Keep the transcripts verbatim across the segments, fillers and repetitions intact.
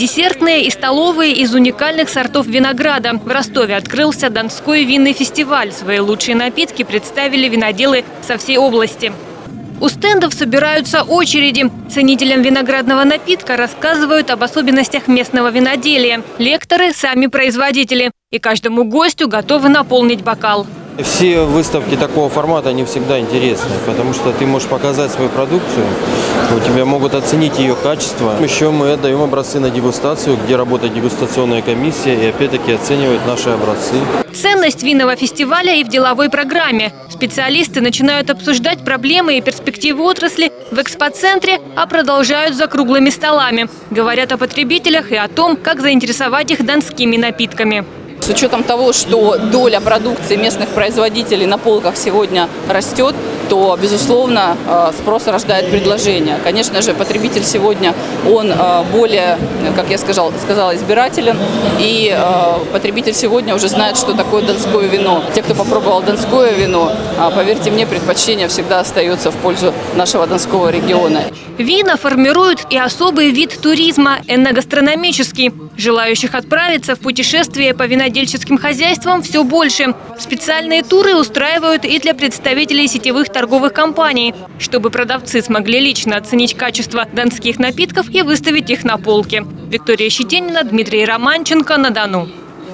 Десертные и столовые из уникальных сортов винограда. В Ростове открылся Донской винный фестиваль. Свои лучшие напитки представили виноделы со всей области. У стендов собираются очереди. Ценителям виноградного напитка рассказывают об особенностях местного виноделия. Лекторы – сами производители. И каждому гостю готовы наполнить бокал. Все выставки такого формата, они всегда интересны, потому что ты можешь показать свою продукцию, у тебя могут оценить ее качество. Еще мы отдаем образцы на дегустацию, где работает дегустационная комиссия и опять-таки оценивает наши образцы. Ценность винного фестиваля и в деловой программе. Специалисты начинают обсуждать проблемы и перспективы отрасли в экспоцентре, а продолжают за круглыми столами. Говорят о потребителях и о том, как заинтересовать их донскими напитками. С учетом того, что доля продукции местных производителей на полках сегодня растет, то, безусловно, спрос рождает предложение. Конечно же, потребитель сегодня, он более, как я сказала, сказала, избирателен. И потребитель сегодня уже знает, что такое донское вино. Те, кто попробовал донское вино, поверьте мне, предпочтение всегда остается в пользу нашего донского региона. Вина формируют и особый вид туризма – эногастрономический. Желающих отправиться в путешествие по винодельческим хозяйствам все больше. Специальные туры устраивают и для представителей сетевых торговых компаний, чтобы продавцы смогли лично оценить качество донских напитков и выставить их на полке. Виктория Щетинина, Дмитрий Романченко, на Дону.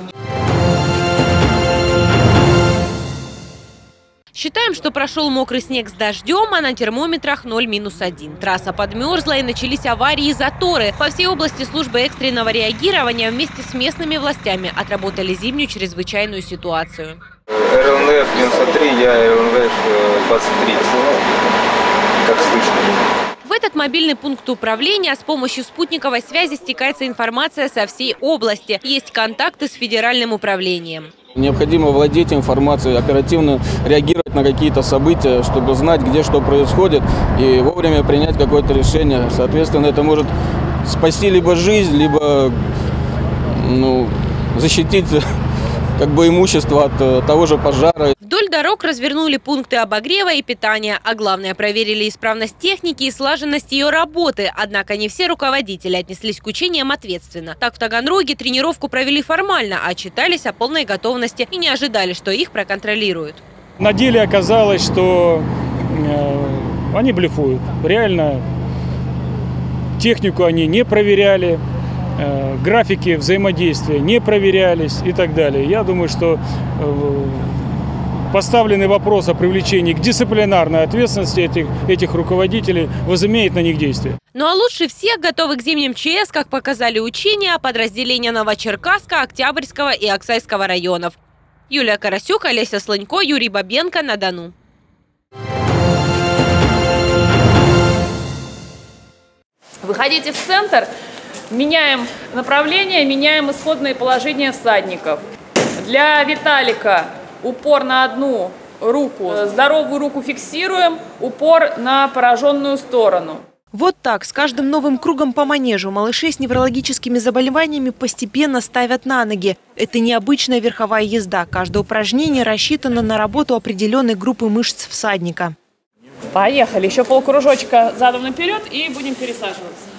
Считаем, что прошел мокрый снег с дождем, а на термометрах ноль минус один. Трасса подмерзла и начались аварии и заторы. По всей области службы экстренного реагирования вместе с местными властями отработали зимнюю чрезвычайную ситуацию. эр эн эф девяносто три, я эр эн эф двадцать три. Как слышно. В этот мобильный пункт управления с помощью спутниковой связи стекается информация со всей области. Есть контакты с федеральным управлением. Необходимо владеть информацией, оперативно реагировать на какие-то события, чтобы знать, где что происходит, и вовремя принять какое-то решение. Соответственно, это может спасти либо жизнь, либо ну, защитить как бы имущество от того же пожара. Вдоль дорог развернули пункты обогрева и питания, а главное, проверили исправность техники и слаженность ее работы. Однако не все руководители отнеслись к учениям ответственно. Так в Таганроге тренировку провели формально, а отчитались о полной готовности и не ожидали, что их проконтролируют. На деле оказалось, что э, они блефуют. Реально технику они не проверяли. Графики взаимодействия не проверялись и так далее. Я думаю, что поставленный вопрос о привлечении к дисциплинарной ответственности этих, этих руководителей возымеет на них действие. Ну а лучше всех готовы к зимним ЧС, как показали учения, подразделения Новочеркасска, Октябрьского и Аксайского районов. Юлия Карасюк, Олеся Слонько, Юрий Бабенко, на Дону. Выходите в центр. Меняем направление, меняем исходные положения всадников. Для Виталика упор на одну руку, здоровую руку фиксируем, упор на пораженную сторону. Вот так, с каждым новым кругом по манежу малышей с неврологическими заболеваниями постепенно ставят на ноги. Это необычная верховая езда. Каждое упражнение рассчитано на работу определенной группы мышц всадника. Поехали. Еще полкружочка задом наперед и будем пересаживаться.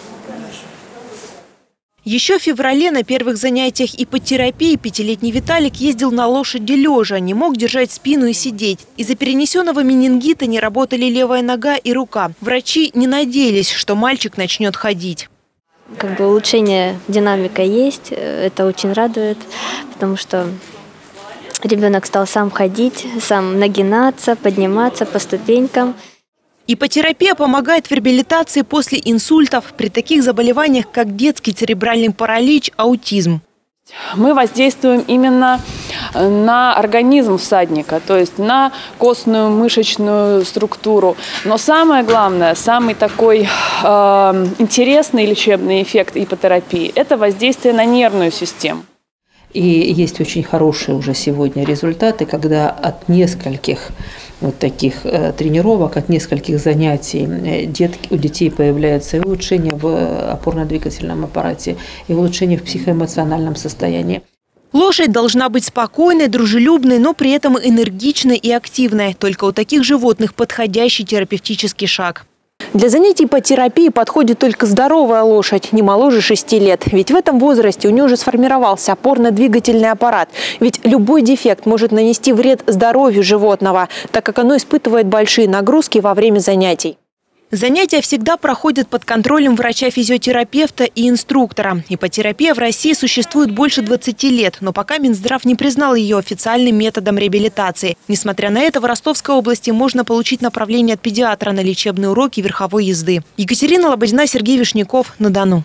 Еще в феврале на первых занятиях иппотерапии пятилетний Виталик ездил на лошади лежа, не мог держать спину и сидеть. Из-за перенесенного менингита не работали левая нога и рука. Врачи не надеялись, что мальчик начнет ходить. Как бы улучшение динамика есть, это очень радует, потому что ребенок стал сам ходить, сам нагинаться, подниматься по ступенькам. Иппотерапия помогает в реабилитации после инсультов при таких заболеваниях, как детский церебральный паралич, аутизм. Мы воздействуем именно на организм всадника, то есть на костную мышечную структуру. Но самое главное, самый такой э, интересный лечебный эффект иппотерапии – это воздействие на нервную систему. И есть очень хорошие уже сегодня результаты, когда от нескольких вот таких э, тренировок, от нескольких занятий э, детки, у детей появляются и улучшения в опорно-двигательном аппарате, и улучшения в психоэмоциональном состоянии. Лошадь должна быть спокойной, дружелюбной, но при этом энергичной и активной. Только у таких животных подходящий терапевтический шаг. Для занятий по терапии подходит только здоровая лошадь, не моложе шести лет. Ведь в этом возрасте у нее уже сформировался опорно-двигательный аппарат. Ведь любой дефект может нанести вред здоровью животного, так как оно испытывает большие нагрузки во время занятий. Занятия всегда проходят под контролем врача-физиотерапевта и инструктора. Иппотерапия в России существует больше двадцати лет, но пока Минздрав не признал ее официальным методом реабилитации. Несмотря на это, в Ростовской области можно получить направление от педиатра на лечебные уроки верховой езды. Екатерина Лободина, Сергей Вишняков, на Дону.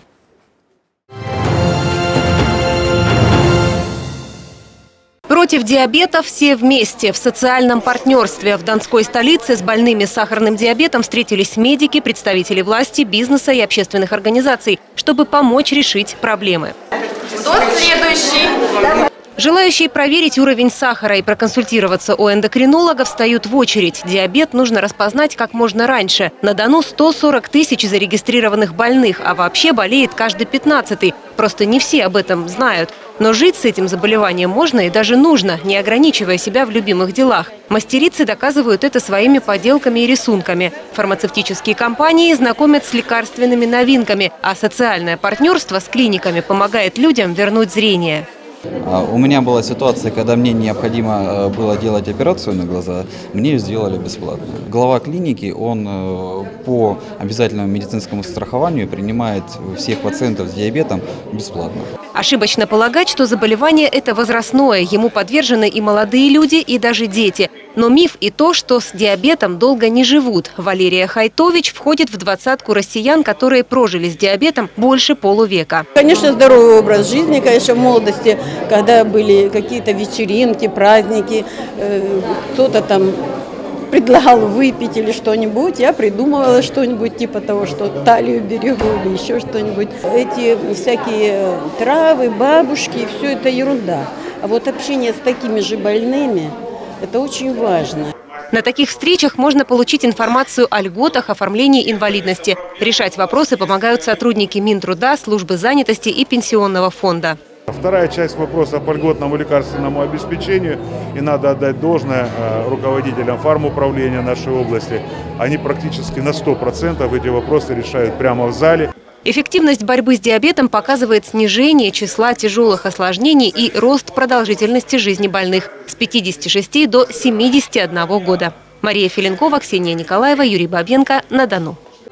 Против диабета все вместе. В социальном партнерстве в Донской столице с больными сахарным диабетом встретились медики, представители власти, бизнеса и общественных организаций, чтобы помочь решить проблемы. Кто следующий? Желающие проверить уровень сахара и проконсультироваться у эндокринолога встают в очередь. Диабет нужно распознать как можно раньше. На Дону сто сорок тысяч зарегистрированных больных, а вообще болеет каждый пятнадцатый. Просто не все об этом знают. Но жить с этим заболеванием можно и даже нужно, не ограничивая себя в любимых делах. Мастерицы доказывают это своими поделками и рисунками. Фармацевтические компании знакомят с лекарственными новинками, а социальное партнерство с клиниками помогает людям вернуть зрение. У меня была ситуация, когда мне необходимо было делать операцию на глаза, мне ее сделали бесплатно. Глава клиники, он по обязательному медицинскому страхованию принимает всех пациентов с диабетом бесплатно. Ошибочно полагать, что заболевание это возрастное, ему подвержены и молодые люди, и даже дети. Но миф и то, что с диабетом долго не живут. Валерия Хайтович входит в двадцатку россиян, которые прожили с диабетом больше полувека. Конечно, здоровый образ жизни, конечно, в молодости, когда были какие-то вечеринки, праздники, э, кто-то там предлагал выпить или что-нибудь, я придумывала что-нибудь типа того, что талию берегу или еще что-нибудь. Эти всякие травы, бабушки, все это ерунда. А вот общение с такими же больными – это очень важно. На таких встречах можно получить информацию о льготах, оформлении инвалидности. Решать вопросы помогают сотрудники Минтруда, службы занятости и пенсионного фонда. Вторая часть вопроса по льготному лекарственному обеспечению. И надо отдать должное руководителям фармуправления нашей области. Они практически на сто процентов эти вопросы решают прямо в зале. Эффективность борьбы с диабетом показывает снижение числа тяжелых осложнений и рост продолжительности жизни больных с пятидесяти шести до семидесяти одного года. Мария Филенкова, Ксения Николаева, Юрий Бабенко, на Дону.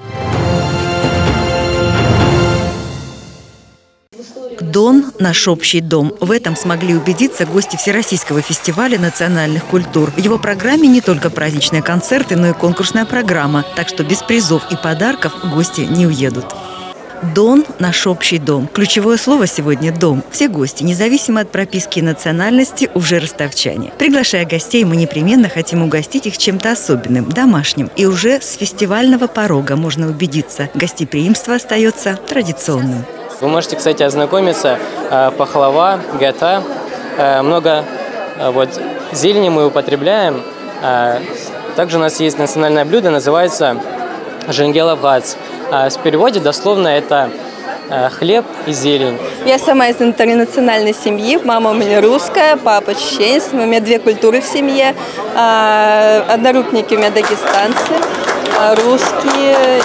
Дон – наш общий дом. В этом смогли убедиться гости Всероссийского фестиваля национальных культур. В его программе не только праздничные концерты, но и конкурсная программа. Так что без призов и подарков гости не уедут. Дон – наш общий дом. Ключевое слово сегодня – дом. Все гости, независимо от прописки и национальности, уже ростовчане. Приглашая гостей, мы непременно хотим угостить их чем-то особенным, домашним. И уже с фестивального порога можно убедиться – гостеприимство остается традиционным. Вы можете, кстати, ознакомиться. Пахлава, гата, много вот, зелени мы употребляем. Также у нас есть национальное блюдо, называется женгелавгац. В переводе дословно это хлеб и зелень. Я сама из интернациональной семьи. Мама у меня русская, папа чеченец. У меня две культуры в семье. Однорукники у меня дагестанцы, русские.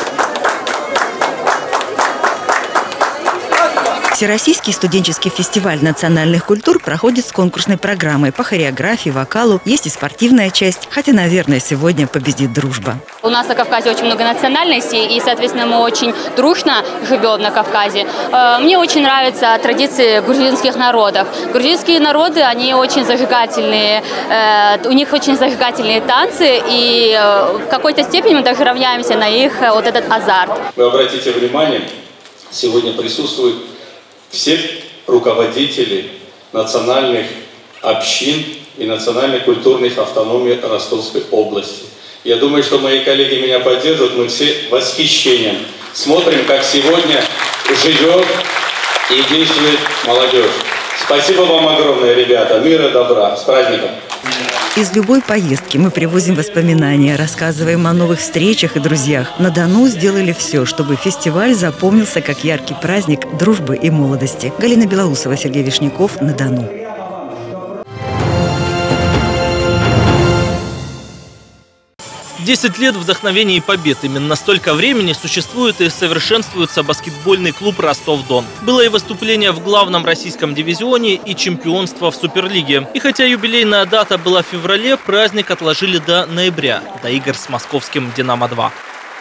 Всероссийский студенческий фестиваль национальных культур проходит с конкурсной программой по хореографии, вокалу. Есть и спортивная часть, хотя, наверное, сегодня победит дружба. У нас на Кавказе очень много национальностей, и, соответственно, мы очень дружно живем на Кавказе. Мне очень нравятся традиции грузинских народов. Грузинские народы, они очень зажигательные, у них очень зажигательные танцы, и в какой-то степени мы даже равняемся на их вот этот азарт. Вы обратите внимание, сегодня присутствуют все руководители национальных общин и национальных культурных автономий Ростовской области. Я думаю, что мои коллеги меня поддержат, мы все восхищением смотрим, как сегодня живет и действует молодежь. Спасибо вам огромное, ребята. Мира, добра. С праздником! Из любой поездки мы привозим воспоминания, рассказываем о новых встречах и друзьях. На Дону сделали все, чтобы фестиваль запомнился как яркий праздник дружбы и молодости. Галина Белоусова, Сергей Вишняков, на Дону. десять лет вдохновения и побед. Именно столько времени существует и совершенствуется баскетбольный клуб «Ростов-Дон». Было и выступление в главном российском дивизионе, и чемпионство в Суперлиге. И хотя юбилейная дата была в феврале, праздник отложили до ноября, до игр с московским «Динамо-два».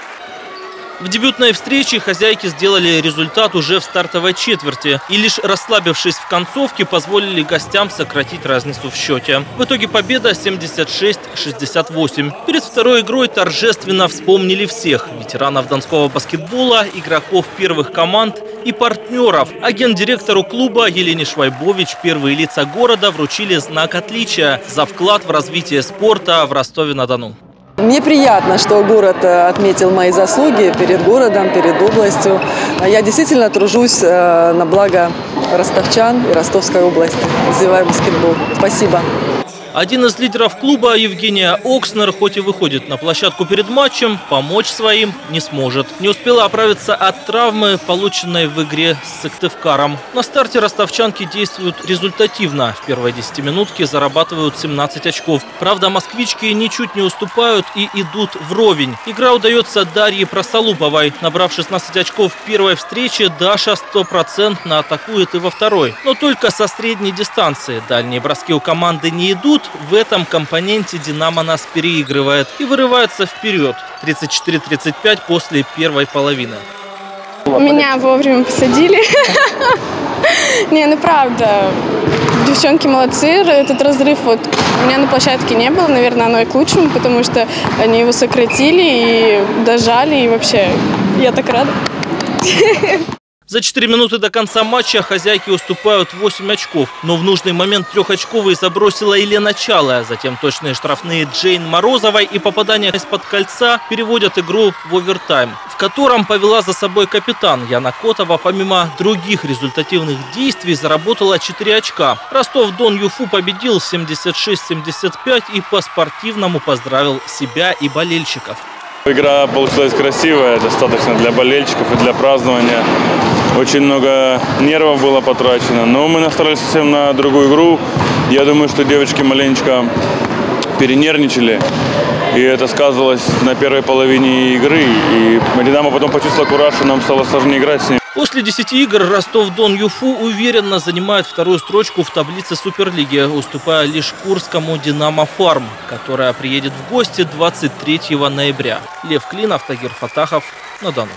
В дебютной встрече хозяйки сделали результат уже в стартовой четверти. И лишь расслабившись в концовке, позволили гостям сократить разницу в счете. В итоге победа семьдесят шесть шестьдесят восемь. Перед второй игрой торжественно вспомнили всех. Ветеранов донского баскетбола, игроков первых команд и партнеров. Агент-директору клуба Елене Швайбович первые лица города вручили знак отличия за вклад в развитие спорта в Ростове-на-Дону. Мне приятно, что город отметил мои заслуги перед городом, перед областью. Я действительно тружусь на благо ростовчан и Ростовской области. Развиваю баскетбол. Спасибо. Один из лидеров клуба, Евгения Окснер, хоть и выходит на площадку перед матчем, помочь своим не сможет. Не успела оправиться от травмы, полученной в игре с Сыктывкаром. На старте ростовчанки действуют результативно. В первой десятиминутке зарабатывают семнадцать очков. Правда, москвички ничуть не уступают и идут вровень. Игра удается Дарье Просолуповой. Набрав шестнадцать очков в первой встрече, Даша стопроцентно атакует и во второй. Но только со средней дистанции. Дальние броски у команды не идут. В этом компоненте «Динамо» нас переигрывает и вырывается вперед. тридцать четыре тридцать пять после первой половины. Меня вовремя посадили. Не, ну правда. Девчонки молодцы. Этот разрыв вот у меня на площадке не было. Наверное, оно и к лучшему, потому что они его сократили и дожали. И вообще, я так рада. За четыре минуты до конца матча хозяйки уступают восемь очков. Но в нужный момент трехочковые забросила Елена Чалая. Затем точные штрафные Джейн Морозовой и попадание из-под кольца переводят игру в овертайм, в котором повела за собой капитан Яна Котова. Помимо других результативных действий заработала четыре очка. Ростов-Дон ЮФУ победил семьдесят шесть семьдесят пять и по-спортивному поздравил себя и болельщиков. Игра получилась красивая, достаточно для болельщиков и для празднования. Очень много нервов было потрачено, но мы настроились совсем на другую игру. Я думаю, что девочки маленечко перенервничали, и это сказывалось на первой половине игры. И «Динамо» потом почувствовал кураж, и нам стало сложнее играть с ним. После десяти игр Ростов-Дон ЮФУ уверенно занимает вторую строчку в таблице Суперлиги, уступая лишь курскому «Динамо Фарм», которая приедет в гости двадцать третьего ноября. Лев Клинов, Тагир Фатахов, на Дону.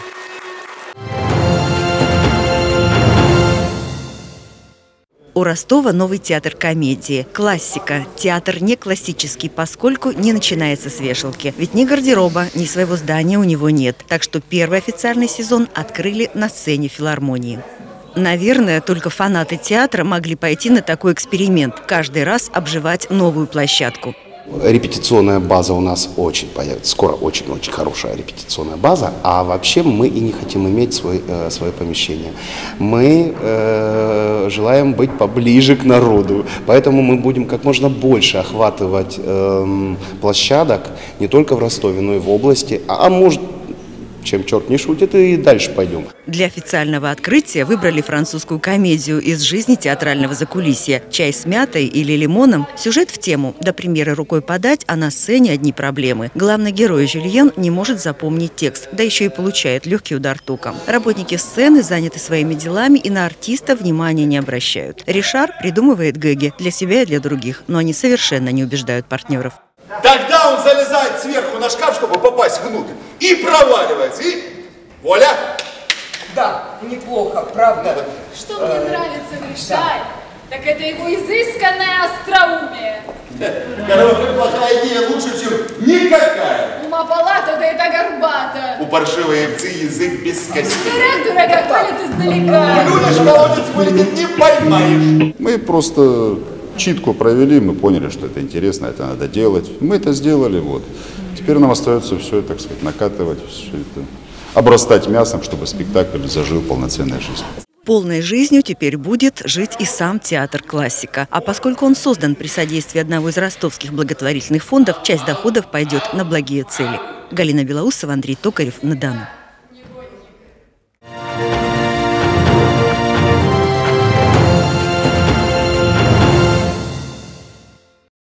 У Ростова новый театр комедии. Классика. Театр не классический, поскольку не начинается с вешалки. Ведь ни гардероба, ни своего здания у него нет. Так что первый официальный сезон открыли на сцене филармонии. Наверное, только фанаты театра могли пойти на такой эксперимент. Каждый раз обживать новую площадку. Репетиционная база у нас очень появится, скоро очень-очень хорошая репетиционная база, а вообще мы и не хотим иметь свой, э, свое помещение. Мы э, желаем быть поближе к народу, поэтому мы будем как можно больше охватывать э, площадок не только в Ростове, но и в области, а, а может, чем черт не шутит, и дальше пойдем. Для официального открытия выбрали французскую комедию из жизни театрального закулисья. «Чай с мятой» или «Лимоном». Сюжет в тему. До премьеры рукой подать, а на сцене одни проблемы. Главный герой Жюльен не может запомнить текст, да еще и получает легкий удар током. Работники сцены заняты своими делами и на артиста внимания не обращают. Ришар придумывает гэги для себя и для других, но они совершенно не убеждают партнеров. Тогда он залезает сверху на шкаф, чтобы попасть внутрь, и проваливается. И... Оля? Да, неплохо, правда. Что мне нравится в Ришаре, так это его изысканное остроумие. Короче, плохая идея лучше, чем никакая. Ума палата, да это горбата. У паршивой овцы язык без костей. Дурак, дурака, колет издалека. Плюнешь, колодец вылетит, не поймаешь. Мы просто... читку провели, мы поняли, что это интересно, это надо делать. Мы это сделали, вот. Теперь нам остается все, так сказать, накатывать, все это, обрастать мясом, чтобы спектакль зажил полноценной жизнью. Полной жизнью теперь будет жить и сам театр «Классика». А поскольку он создан при содействии одного из ростовских благотворительных фондов, часть доходов пойдет на благие цели. Галина Белоусова, Андрей Токарев, на Дону.